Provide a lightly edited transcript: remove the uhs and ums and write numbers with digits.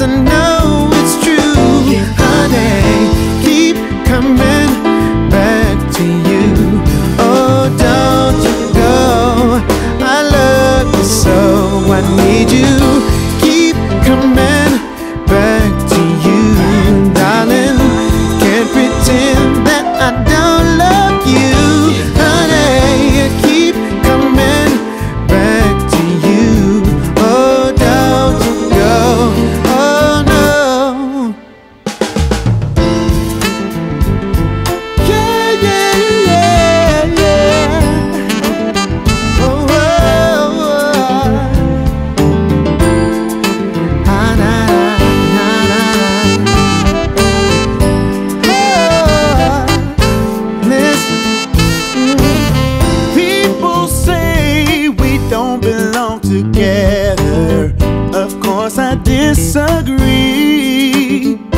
I know it's true. Honey, keep coming back to you. Oh, don't you go, I love you so, I need you. Keep coming back to you, darling. Can't pretend that I don't love you. Honey, keep coming back to you. Oh, don't you go, oh no. Yeah, yeah, yeah, yeah. Oh, oh, oh. Ah, nah, nah, nah, nah. Oh, listen. People say we don't belong together. Of course I disagree.